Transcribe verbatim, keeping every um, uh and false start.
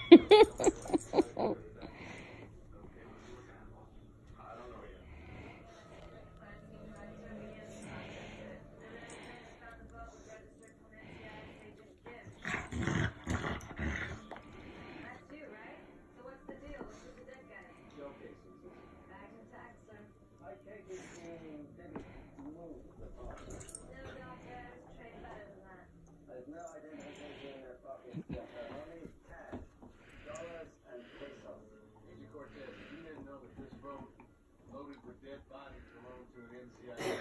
Cortez, you didn't know that this boat loaded with dead bodies belonged to an N C I A